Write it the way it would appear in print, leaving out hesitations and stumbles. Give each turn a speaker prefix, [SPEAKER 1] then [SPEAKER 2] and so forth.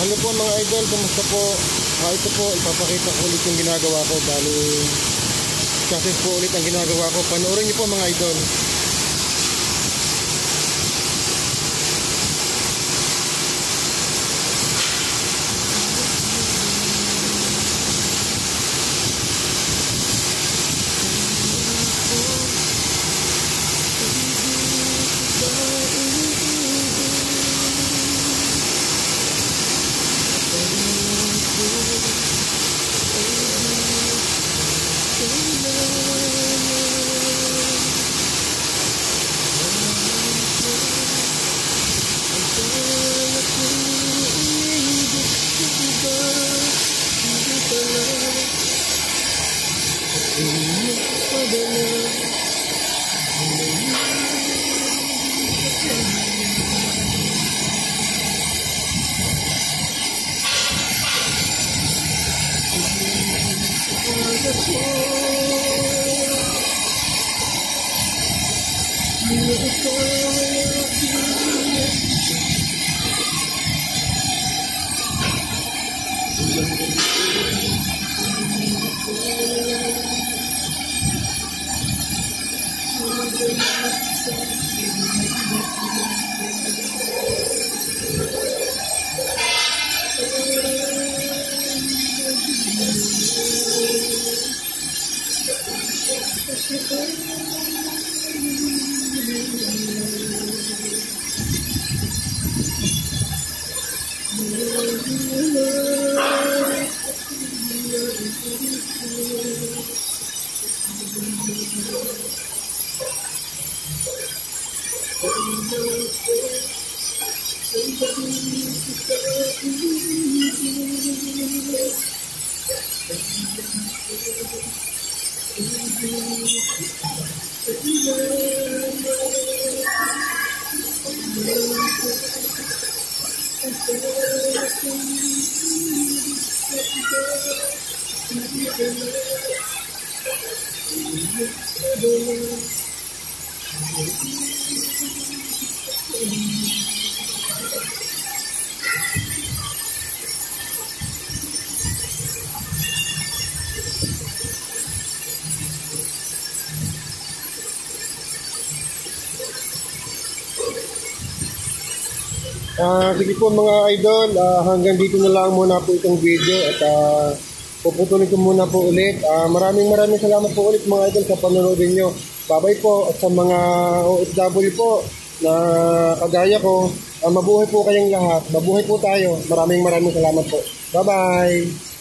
[SPEAKER 1] Hello po mga idol, kumusta po? Ito po, ipapakita ko ulit yung ginagawa ko. Bali, chassis po ulit ang ginagawa ko. Panoorin niyo po mga idol. Sige po mga idol, hanggang dito na lang muna po itong video at puputulin ko muna po ulit. Maraming salamat po ulit mga idol sa panonood nyo. Bye-bye po at sa mga OFW po na kagaya ko, mabuhay po kayong lahat. Mabuhay po tayo. Maraming salamat po. Bye-bye!